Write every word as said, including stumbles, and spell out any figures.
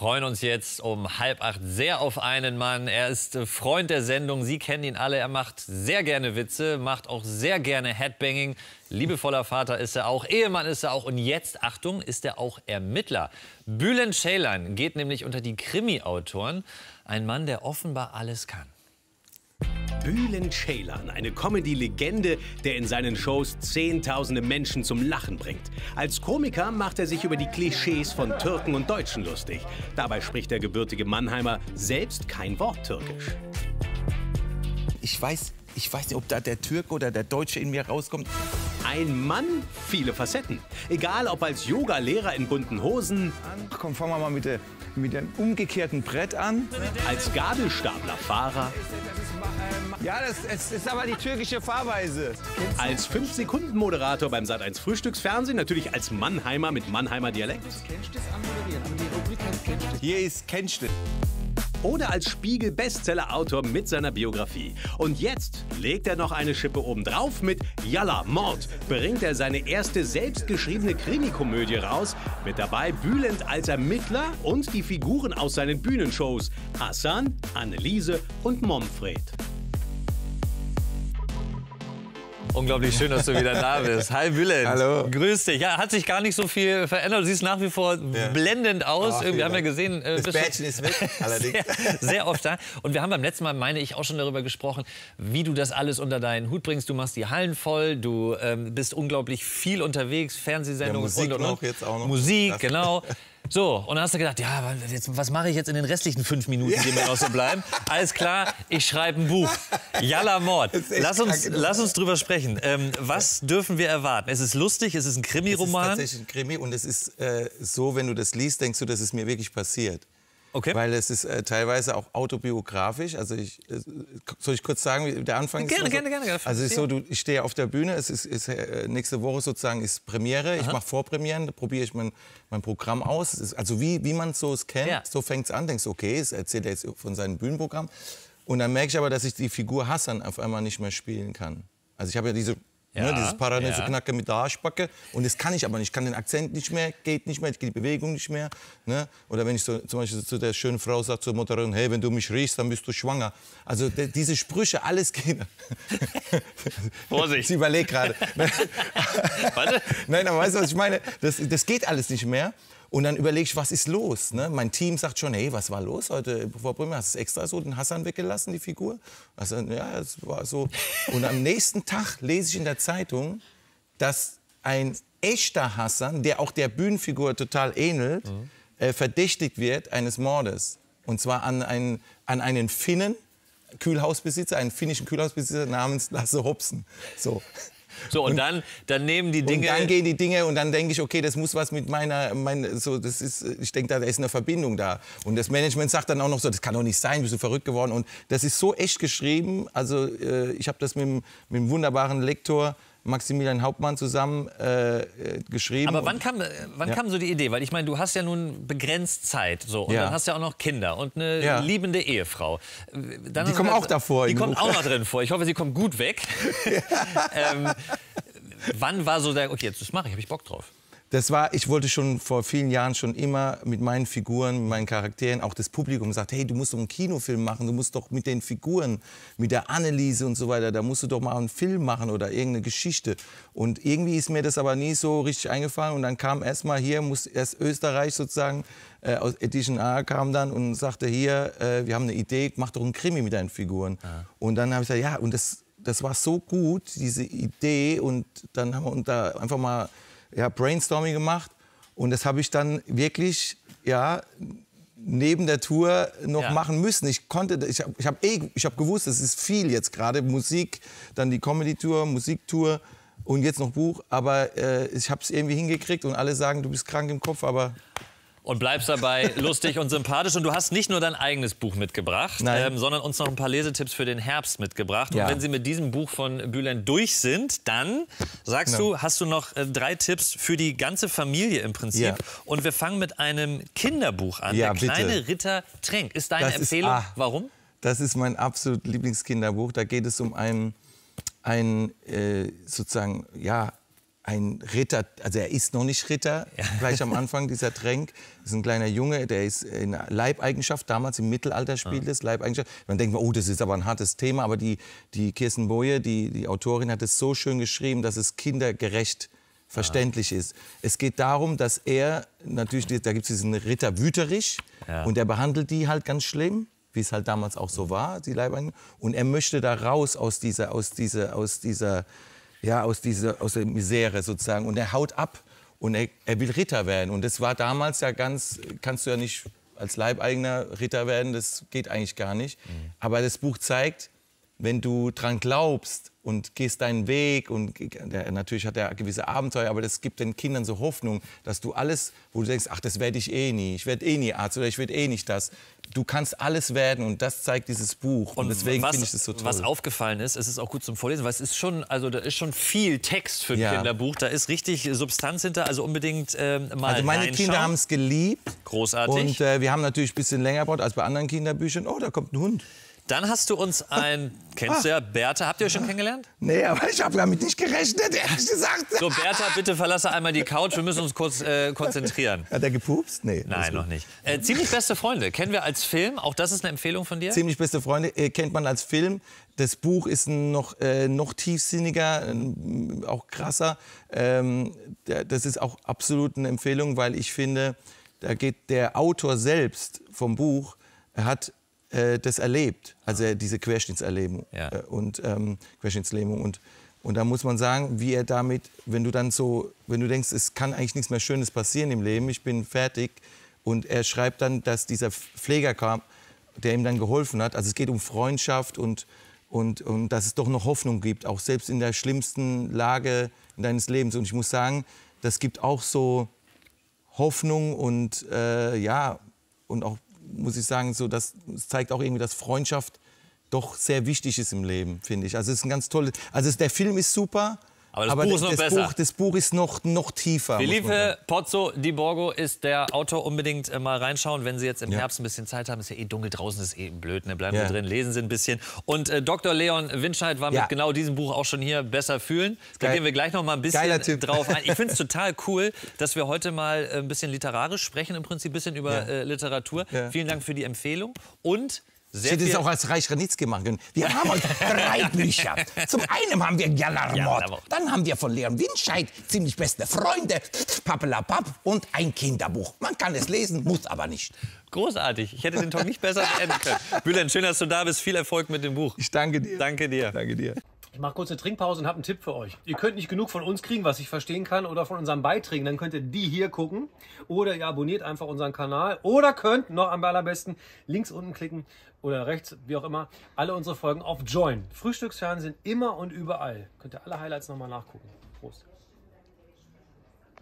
freuen uns jetzt um halb acht sehr auf einen Mann. Er ist Freund der Sendung. Sie kennen ihn alle. Er macht sehr gerne Witze, macht auch sehr gerne Headbanging. Liebevoller Vater ist er auch, Ehemann ist er auch. Und jetzt, Achtung, ist er auch Ermittler. Bülent Ceylan geht nämlich unter die Krimi-Autoren. Ein Mann, der offenbar alles kann. Bülent Ceylan, eine Comedy-Legende, der in seinen Shows zehntausende Menschen zum Lachen bringt. Als Komiker macht er sich über die Klischees von Türken und Deutschen lustig. Dabei spricht der gebürtige Mannheimer selbst kein Wort Türkisch. Ich weiß, ich weiß nicht, ob da der Türke oder der Deutsche in mir rauskommt. Ein Mann, viele Facetten. Egal ob als Yoga-Lehrer in bunten Hosen. Ach komm, fangen wir mal mit, der, mit dem umgekehrten Brett an. Als Gabelstaplerfahrer. Ja, das, das ist aber die türkische Fahrweise. Als fünf Sekunden Moderator beim Sat eins Frühstücksfernsehen, natürlich als Mannheimer mit Mannheimer Dialekt. Hier ist kennst du. Oder als Spiegel-Bestseller-Autor mit seiner Biografie. Und jetzt legt er noch eine Schippe obendrauf mit Yalla, Mord. Bringt er seine erste selbstgeschriebene Krimikomödie raus. Mit dabei Bülent als Ermittler und die Figuren aus seinen Bühnenshows. Hasan, Anneliese und Momfred. Unglaublich schön, dass du wieder da bist. Hi Bülent. Hallo. Grüß dich. Ja, hat sich gar nicht so viel verändert. Du siehst nach wie vor ja. blendend aus. Ach, wir haben ja gesehen, äh, das Bärtchen ist weg, allerdings. Sehr, sehr oft da. Und wir haben beim letzten Mal, meine ich, auch schon darüber gesprochen, wie du das alles unter deinen Hut bringst. Du machst die Hallen voll, du ähm, bist unglaublich viel unterwegs, Fernsehsendungen ja, Musik und, und, und. noch jetzt auch noch. Musik, genau. So, und dann hast du gedacht, ja, jetzt, was mache ich jetzt in den restlichen fünf Minuten, die mir noch so bleiben? Alles klar, ich schreibe ein Buch. Yalla, Mord. Lass uns, lass uns drüber sprechen. Ähm, was dürfen wir erwarten? Es ist lustig, es ist ein Krimi-Roman. Es ist tatsächlich ein Krimi und es ist äh, so, wenn du das liest, denkst du, dass es mir wirklich passiert. Okay. Weil es ist äh, teilweise auch autobiografisch. Also ich, äh, soll ich kurz sagen, wie der Anfang gerne, ist? Gerne, gerne, gerne. Also es ist so, du, ich stehe auf der Bühne, es ist, ist äh, nächste Woche sozusagen ist Premiere. Aha. Ich mache Vorpremieren, da probiere ich mein, mein Programm aus. Es ist, also wie, wie man so es kennt, ja. so fängt es an. Denkst du, okay, es erzählt er jetzt von seinem Bühnenprogramm. Und dann merke ich aber, dass ich die Figur Hasan auf einmal nicht mehr spielen kann. Also ich habe ja diese... Ja, ne, dieses Paranese ja. Knacke mit der Arschbacke. Und das kann ich aber nicht. Ich kann den Akzent nicht mehr, geht nicht mehr, ich geht die Bewegung nicht mehr. Ne? Oder wenn ich so, zum Beispiel zu der schönen Frau sage, zur Moderatorin, hey, wenn du mich riechst, dann bist du schwanger. Also de, diese Sprüche, alles geht. Vorsicht. Sie überlegt gerade. Warte. Nein, aber weißt du, was ich meine? Das, das geht alles nicht mehr. Und dann überlege ich, was ist los? Ne? Mein Team sagt schon, hey, was war los heute vor Premiere? Hast du es extra so den Hasan weggelassen, die Figur? Also, ja, es war so. Und am nächsten Tag lese ich in der Zeitung, dass ein echter Hasan, der auch der Bühnenfigur total ähnelt, mhm. äh, verdächtigt wird eines Mordes. Und zwar an einen, an einen Finnen, Kühlhausbesitzer, einen finnischen Kühlhausbesitzer namens Lasse Hobson. So. So, und, und dann, dann nehmen die Dinge... Und dann gehen die Dinge und dann denke ich, okay, das muss was mit meiner... Mein, so, das ist, ich denke, da ist eine Verbindung da. Und das Management sagt dann auch noch so, das kann doch nicht sein, bist du verrückt geworden. Und das ist so echt geschrieben. Also äh, ich habe das mit, mit einem wunderbaren Lektor Maximilian Hauptmann zusammen äh, geschrieben. Aber wann kam, wann ja. kam so die Idee? Weil ich meine, du hast ja nun begrenzt Zeit. So, und ja. dann hast du ja auch noch Kinder und eine ja. liebende Ehefrau. Dann die kommen halt, auch davor. Die kommt auch noch drin vor. Ich hoffe, sie kommt gut weg. ähm, wann war so der, okay, jetzt das mache ich, habe ich Bock drauf? Das war, ich wollte schon vor vielen Jahren schon immer mit meinen Figuren, mit meinen Charakteren, auch das Publikum sagt, hey, du musst doch einen Kinofilm machen, du musst doch mit den Figuren, mit der Anneliese und so weiter, da musst du doch mal einen Film machen oder irgendeine Geschichte. Und irgendwie ist mir das aber nie so richtig eingefallen und dann kam erst mal hier, muss erst Österreich sozusagen, äh, aus Edition A kam dann und sagte, hier, äh, wir haben eine Idee, mach doch einen Krimi mit deinen Figuren. Ja. Und dann habe ich gesagt, ja, und das, das war so gut, diese Idee und dann haben wir uns da einfach mal ja, Brainstorming gemacht und das habe ich dann wirklich ja, neben der Tour noch ja. machen müssen. Ich konnte, ich habe ich hab eh, ich hab gewusst, es ist viel jetzt gerade, Musik, dann die Comedy-Tour, Musiktour und jetzt noch Buch, aber äh, ich habe es irgendwie hingekriegt und alle sagen, du bist krank im Kopf, aber... Und bleibst dabei lustig und sympathisch. Und du hast nicht nur dein eigenes Buch mitgebracht, ähm, sondern uns noch ein paar Lesetipps für den Herbst mitgebracht. Ja. Und wenn Sie mit diesem Buch von Bülent durch sind, dann, sagst ja. du, hast du noch äh, drei Tipps für die ganze Familie im Prinzip. Ja. Und wir fangen mit einem Kinderbuch an. Ja, Der kleine bitte. Ritter Trenck. Ist deine das Empfehlung? Ist, ah, Warum? Das ist mein absolut Lieblingskinderbuch. Da geht es um einen, einen äh, sozusagen, ja, ein Ritter, also er ist noch nicht Ritter, ja. gleich am Anfang, dieser Tränk. Das ist ein kleiner Junge, der ist in Leibeigenschaft, damals im Mittelalter spielt es, ja. Leibeigenschaft. Man denkt, oh, das ist aber ein hartes Thema, aber die, die Kirsten Boye, die, die Autorin, hat es so schön geschrieben, dass es kindergerecht verständlich ja. ist. Es geht darum, dass er, natürlich, da gibt es diesen Ritter Wüterich ja. und er behandelt die halt ganz schlimm, wie es halt damals auch so war, die Leibeigenschaft. Und er möchte da raus aus dieser, aus dieser, aus dieser Ja, aus, dieser, aus der Misere sozusagen. Und er haut ab und er, er will Ritter werden. Und das war damals ja ganz, kannst du ja nicht als Leibeigener Ritter werden, das geht eigentlich gar nicht. Mhm. Aber das Buch zeigt, wenn du dran glaubst und gehst deinen Weg und der, natürlich hat er gewisse Abenteuer, aber das gibt den Kindern so Hoffnung, dass du alles, wo du denkst, ach, das werde ich eh nie, ich werde eh nie Arzt oder ich werde eh nicht das. Du kannst alles werden und das zeigt dieses Buch und, und deswegen finde ich das so toll. Was aufgefallen ist, es ist auch gut zum Vorlesen, weil es ist schon, also da ist schon viel Text für ein ja. Kinderbuch, da ist richtig Substanz hinter, also unbedingt ähm, mal Also meine reinschauen. Kinder haben es geliebt. Großartig. Und äh, wir haben natürlich ein bisschen länger gebraucht als bei anderen Kinderbüchern. Oh, da kommt ein Hund. Dann hast du uns ein, kennst du ja, Bertha, habt ihr euch schon kennengelernt? Nee, aber ich habe damit nicht gerechnet, ehrlich gesagt. So, Bertha, bitte verlasse einmal die Couch, wir müssen uns kurz äh, konzentrieren. Hat er gepupst? Nee. Nein, noch nicht. Äh, Ziemlich beste Freunde, kennen wir als Film, auch das ist eine Empfehlung von dir? Ziemlich beste Freunde äh, kennt man als Film. Das Buch ist noch, äh, noch tiefsinniger, äh, auch krasser. Ähm, das ist auch absolut eine Empfehlung, weil ich finde, da geht der Autor selbst vom Buch, er hat das erlebt, also diese Querschnittserlebung ja. und ähm, Querschnittslähmung und und da muss man sagen, wie er damit, wenn du dann so, wenn du denkst, es kann eigentlich nichts mehr Schönes passieren im Leben, ich bin fertig und er schreibt dann, dass dieser Pfleger kam, der ihm dann geholfen hat, also es geht um Freundschaft und und und dass es doch noch Hoffnung gibt, auch selbst in der schlimmsten Lage deines Lebens und ich muss sagen, das gibt auch so Hoffnung und äh, ja und auch muss ich sagen, so, das zeigt auch irgendwie, dass Freundschaft doch sehr wichtig ist im Leben, finde ich. Also es ist ein ganz tolles, also der Film ist super, aber das aber Buch ist noch das, besser. Buch, das Buch ist noch, noch tiefer. Felipe Pozzo di Borgo ist der Autor, unbedingt äh, mal reinschauen, wenn Sie jetzt im ja. Herbst ein bisschen Zeit haben. Ist ja eh dunkel draußen, ist eh blöd, ne? Bleiben ja. Sie drin, lesen Sie ein bisschen. Und äh, Doktor Leon Winscheid war ja. mit genau diesem Buch auch schon hier, Besser fühlen. Da Geil. gehen wir gleich noch mal ein bisschen drauf ein. Ich finde es total cool, dass wir heute mal ein bisschen literarisch sprechen, im Prinzip ein bisschen über ja. äh, Literatur. Ja. Vielen Dank für die Empfehlung und sehr ich hätte es auch als Reich Ranitzky machen können. Wir haben heute drei Bücher. Zum einen haben wir Jallarmord, ja, dann haben wir von Leon Winscheid Ziemlich beste Freunde, Pappelapapp und ein Kinderbuch. Man kann es lesen, muss aber nicht. Großartig. Ich hätte den Talk nicht besser beenden können. Bülent, schön, dass du da bist. Viel Erfolg mit dem Buch. Ich danke dir. Danke dir. Danke dir. Ich mache kurz eine Trinkpause und habe einen Tipp für euch. Ihr könnt nicht genug von uns kriegen, was ich verstehen kann, oder von unseren Beiträgen. Dann könnt ihr die hier gucken. Oder ihr abonniert einfach unseren Kanal. Oder könnt, noch am allerbesten, links unten klicken oder rechts, wie auch immer, alle unsere Folgen auf Join. Frühstücksfernsehen immer und überall. Könnt ihr alle Highlights nochmal nachgucken. Prost.